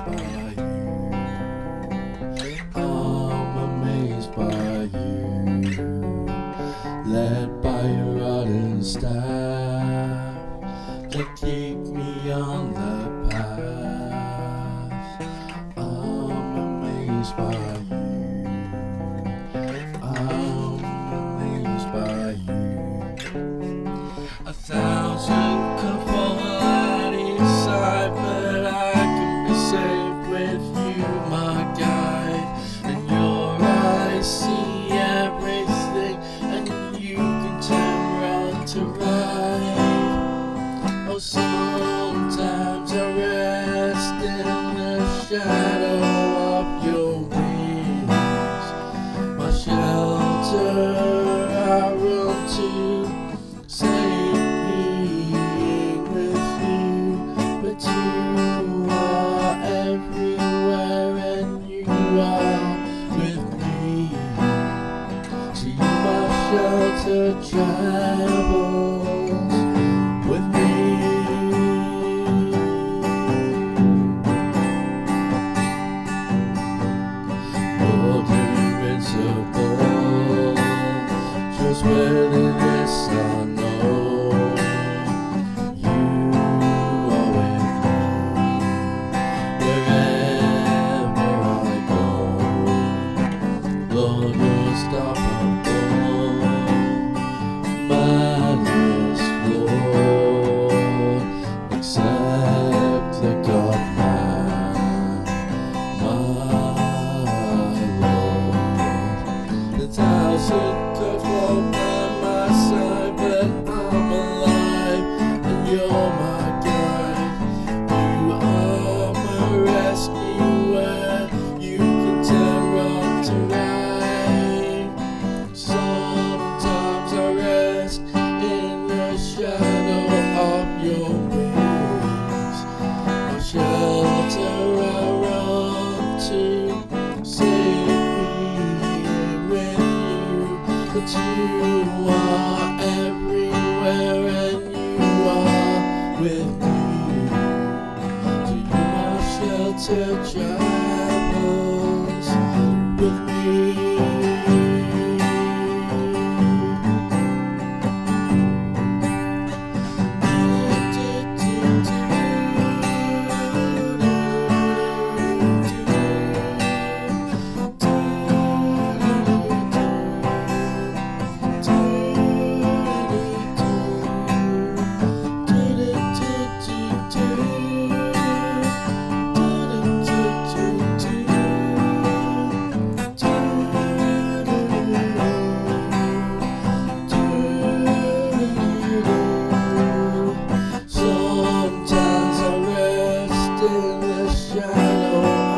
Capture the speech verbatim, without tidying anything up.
by you. I'm amazed by you. Led by your rod and staff to keep me on the path. I'm amazed by you. I'm amazed by you. A thousand could fall at each side, but I can be safe with you, my guide. In your eyes see everything, and you can turn wrong to right. Oh, sometimes I rest in the shadow of your wings, my shelter I run to, safe being with you. But you are everywhere, and you are with me. So you, my shelter, travels with me. Lord, you're invincible, just within this I know. You are with me wherever I go. Lord, you're unstoppable, madness Lord, except the God-man, my Lord. The thousand could fall by my side, but I'm alive, and you're my guide. You are my rescuer, you can turn wrong to right. Sometimes I rest in the shadow of your wings, my shelter I run to, safe being with you. But you are everywhere, and you are with me. So you, my shelter, travels with me. Sometimes I rest in the shadow